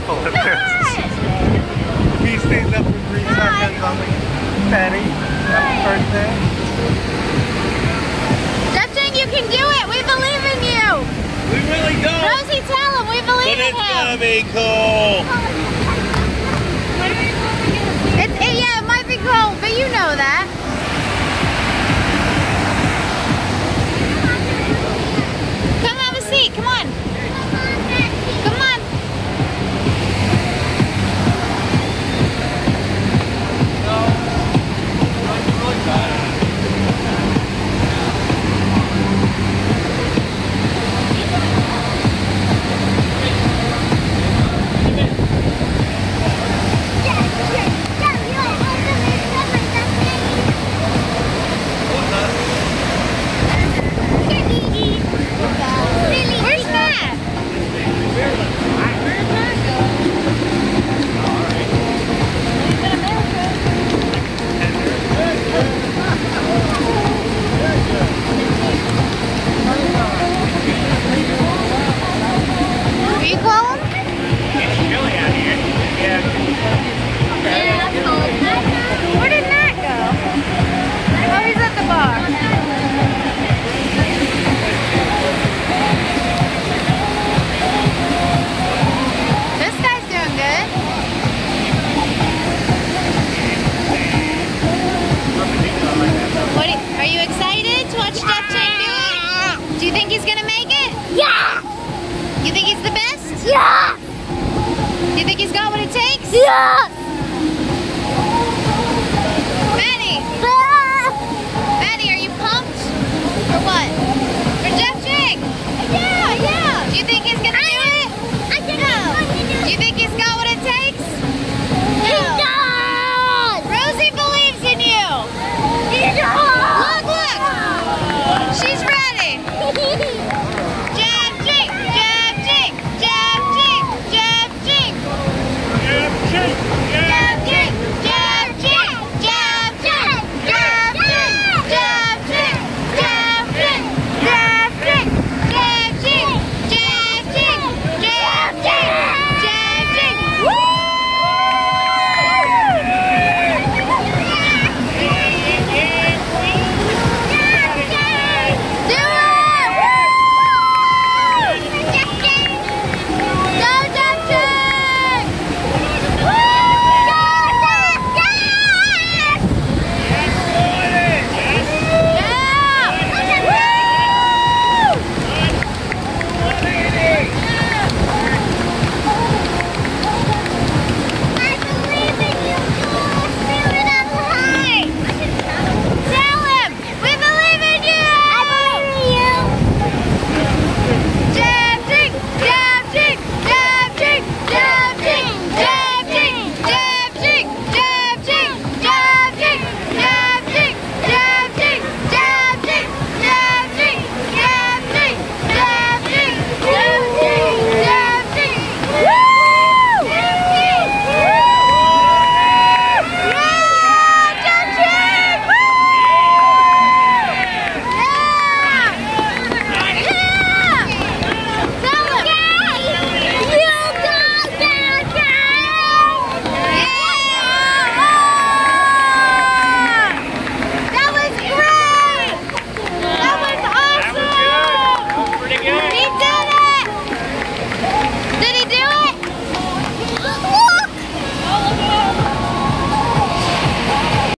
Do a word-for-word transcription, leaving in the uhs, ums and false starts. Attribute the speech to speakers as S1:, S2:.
S1: full of nurses. He stays up for three seconds on the Patty. Happy birthday.
S2: Ching, you can do it. We believe in you.
S1: We really do.
S2: Rosie, tell him we believe
S1: But
S2: in
S1: it's
S2: him.
S1: gonna be cool.
S2: It's, it, yeah, it might be cold, but you know that. Come have a seat. Come on. Come on. Do you think he's gonna make it?
S3: Yeah!
S2: You think he's the best?
S3: Yeah!
S2: Do you think he's got what it takes?
S3: Yeah!